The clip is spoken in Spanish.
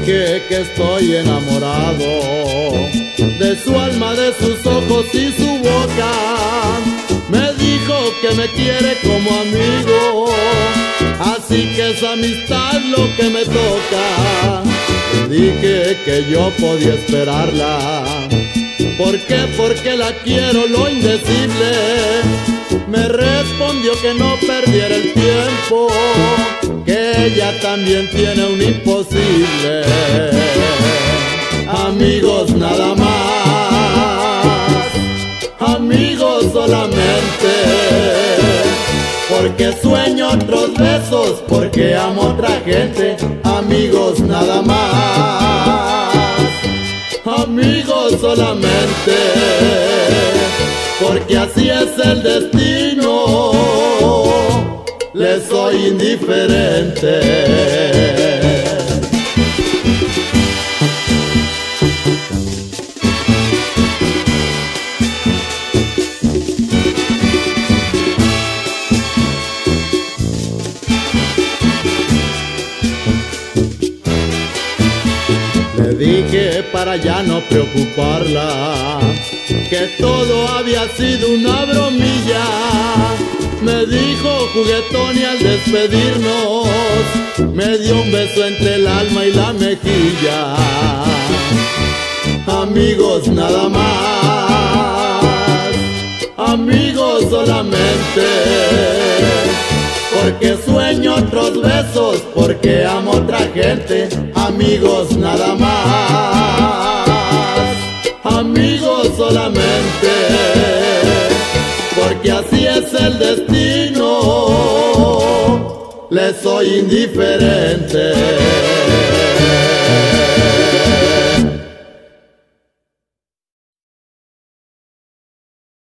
dije que estoy enamorado de su alma, de sus ojos y su boca. Me dijo que me quiere como amigo, así que es amistad lo que me toca. Le dije que yo podía esperarla. ¿Por qué? Porque la quiero lo indecible. Me respondió que no perdiera el tiempo, que ella también tiene un imposible. Amigos nada más, amigos solamente, porque sueño otros besos, porque amo a otra gente. Amigos nada más, amigos solamente, porque así es el destino, le soy indiferente. Le dije para ya no preocuparla, que todo había sido una bromilla. Me dijo juguetón y al despedirnos me dio un beso entre el alma y la mejilla. Amigos nada más, amigos solamente, porque sueño otros besos, porque amo a otra gente. Amigos nada más, amigos solamente, porque así es el destino, le soy indiferente.